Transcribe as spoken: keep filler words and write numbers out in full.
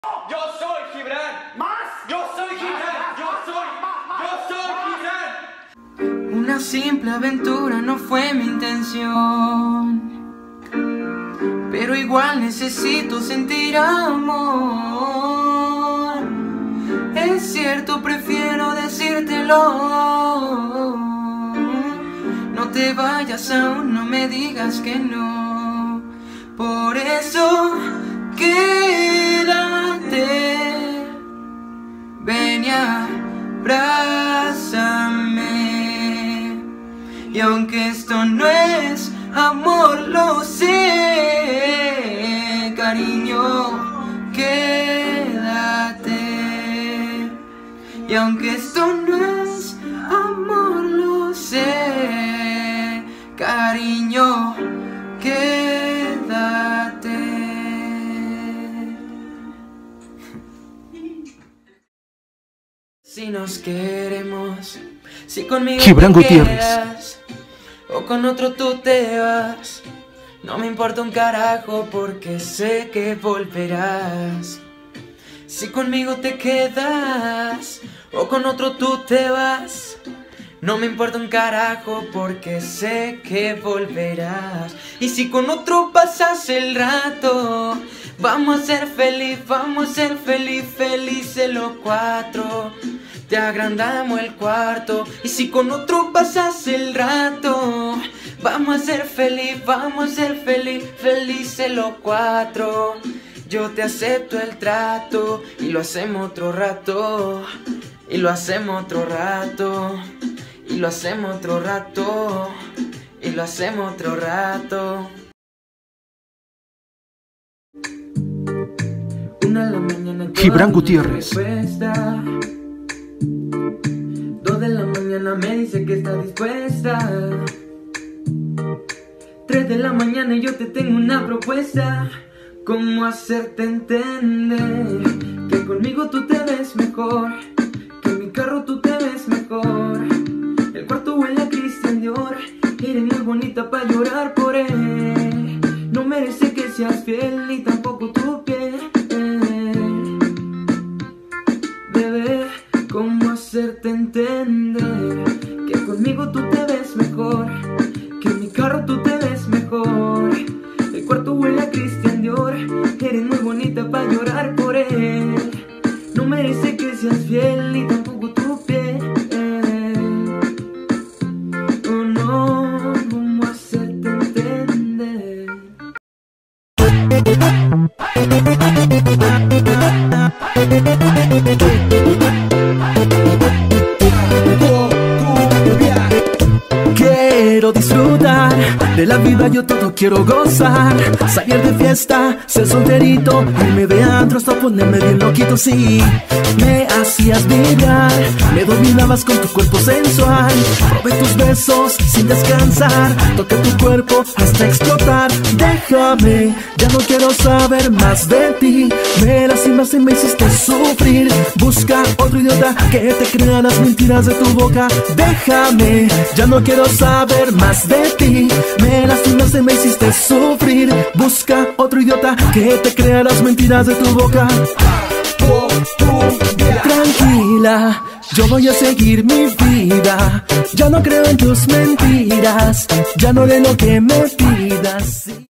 Yo soy Gibran. ¡Más! Yo soy Gibran. Yo soy. Yo soy Gibran. Una simple aventura no fue mi intención, pero igual necesito sentir amor. Es cierto, prefiero decírtelo. No te vayas aún, no me digas que no. Por eso quédate, ven y abrázame. Y aunque esto no es amor, lo sé, cariño, quédate. Y aunque esto no es amor, lo sé, cariño, quédate. Si nos queremos, si conmigo Gibran te Gutiérrez. quedas, o con otro tú te vas, no me importa un carajo porque sé que volverás. Si conmigo te quedas, o con otro tú te vas, no me importa un carajo porque sé que volverás. Y si con otro pasas el rato, vamos a ser feliz, vamos a ser feliz, felices los cuatro. Te agrandamos el cuarto. Y si con otro pasas el rato, vamos a ser feliz, vamos a ser feliz, felices los cuatro. Yo te acepto el trato y lo hacemos otro rato. Y lo hacemos otro rato. Y lo hacemos otro rato. Y lo hacemos otro rato. Una de la mañana. Gibran Gutiérrez. Dos de la mañana me dice que está dispuesta. Tres de la mañana y yo te tengo una propuesta. ¿Cómo hacerte entender que conmigo tú te ves mejor? Que en mi carro tú te ves mejor. El cuarto huele a Christian Dior. Eres muy bonita para llorar por él. No merece que seas fiel ni tampoco tu piel. Bebé, ¿cómo hacerte entender que conmigo tú te ves mejor? Que en mi carro tú te ves mejor. El cuarto huele a Christian Dior. Eres muy bonita para llorar por él. No merece que seas fiel ni tampoco tu piel. Oh no, ¿cómo hacerte entender? Quiero disfrutar de la vida, yo todo quiero gozar. Salir de fiesta, ser solterito, irme de antro hasta ponerme bien loquito. Sí, me hacías vibrar, me dominabas con tu cuerpo sensual. Probé tus besos sin descansar, toqué tu cuerpo hasta explotar. Déjame, ya no quiero saber más de ti. Me lastimaste y me hiciste sufrir. Busca otro idiota que te crea las mentiras de tu boca. Déjame, ya no quiero saber más de ti. Me lastimaste y me hiciste sufrir. Busca otro idiota que te crea las mentiras de tu boca. Tranquila, yo voy a seguir mi vida. Ya no creo en tus mentiras. Ya no haré lo que me pidas.